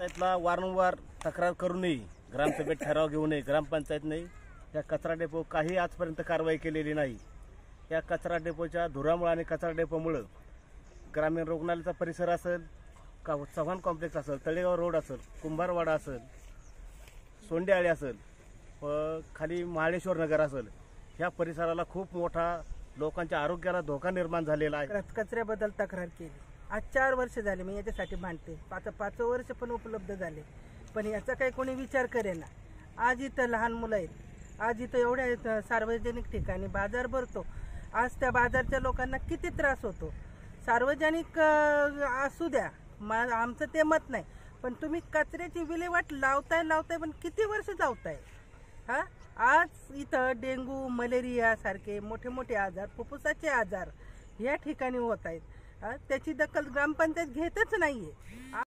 ग्रामपंचायतला वारंवार तक्रार करूनही ग्रामसभेत ठराव घेऊनही ग्रामपंचायतने या कचरा डेपो काही आजपर्यंत कारवाई केलेली नाही। या कचरा डेपोच्या धुरामुळे आणि कचरा डेपोमुळे ग्रामीण रुग्णालयाचा परिसर असेल का चव्हाण कॉम्प्लेक्स असेल, तळेगाव रोड असेल, कुंभारवाडा असेल, सोंडेआळी असेल व खाली महाळेश्वर नगर असेल, ह्या परिसराला खूप मोठा लोकांच्या आरोग्याला धोका निर्माण झालेला आहे। कचऱ्याबद्दल तक्रार केली, आज 4 वर्ष झाले मी याच्यासाठी भांडते। 5 वर्ष पण उपलब्ध झाले, पण याचा काही कोणी विचार करेना। आज इथं लहान मुलं आहेत, आज इथं एवढ्या सार्वजनिक ठिकाणी बाजार भरतो, आज त्या बाजारच्या लोकांना किती त्रास होतो। सार्वजनिक असू द्या, आमचं ते मत नाही, पण तुम्ही कचऱ्याची विल्हेवाट लावताय पण किती वर्ष लावताय? हा, आज इथं डेंगू, मलेरिया सारखे मोठे मोठे आजार, फुफ्फुसाचे आजार या ठिकाणी होत आहेत। त्याची दखल ग्रामपंचायत घेतच नाहीये।